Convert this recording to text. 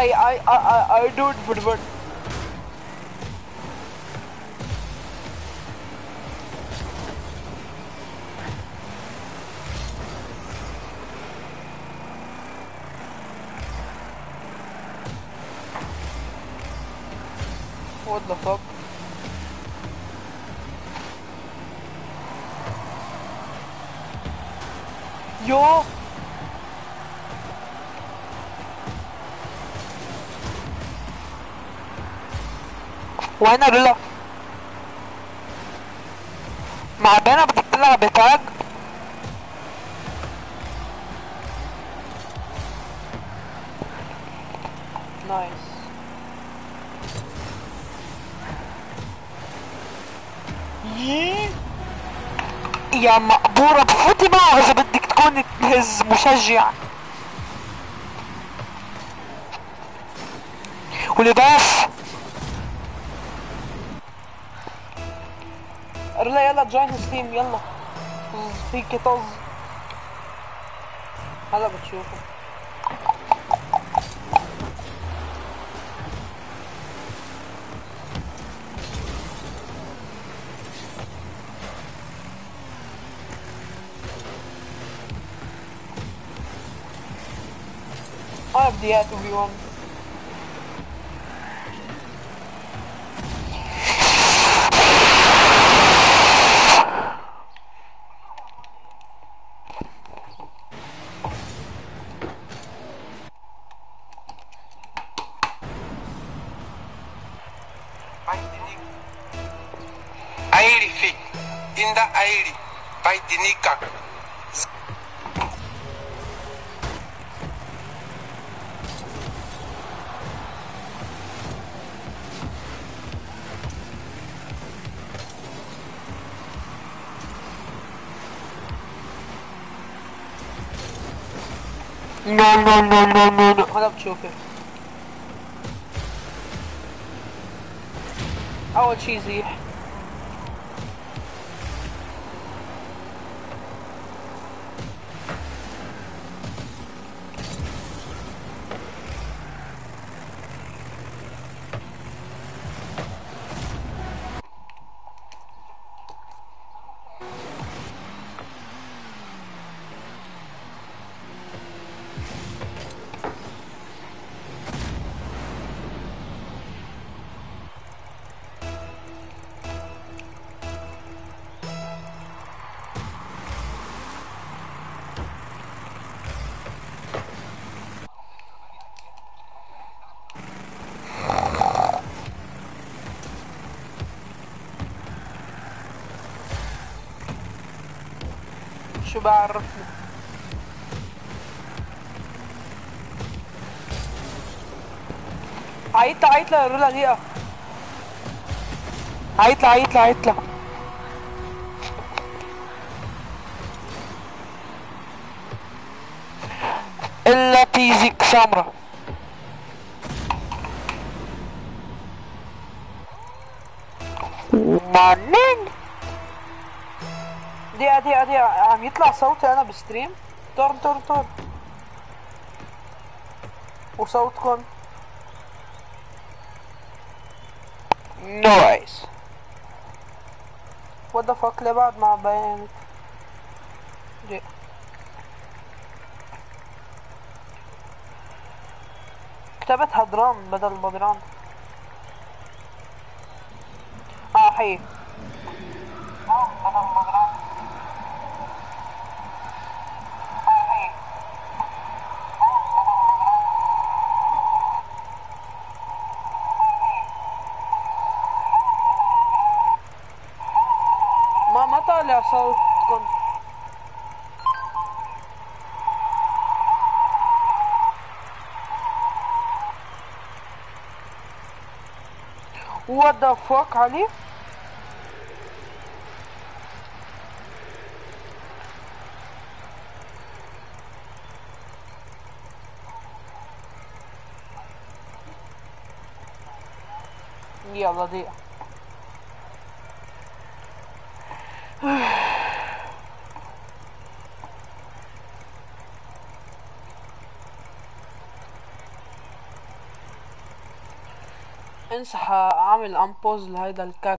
I do it for fun. What the fuck? Yo! وهنا ريلا مع بنا بتطلع بتاج. نايس. يا مقبورة بفوتي بقى اذا بدك تكون هز مشجع. ولباس رلا يلا جوين ستيم يلا. فيك طز هلا بتشوفه. انا بدي اياه 2v1. Airi fi inda airi baitinika No. هلا بتشوفه. اول شي زيح. شو بعرفني. عيطلة يا رولا دقيقة. عيطلة. إلا تيزيك سمرة. مانين دقيقة عم يطلع صوتي أنا بستريم. تور وصوتكم نويز. what the fuck ليه بعد ما بينت دقيقة. كتبت هدران بدل بدران. حي ما طالع صوتكم. what the fuck علي. يلا دقيقة. انصح اعمل امبوز لهيدا الكاك.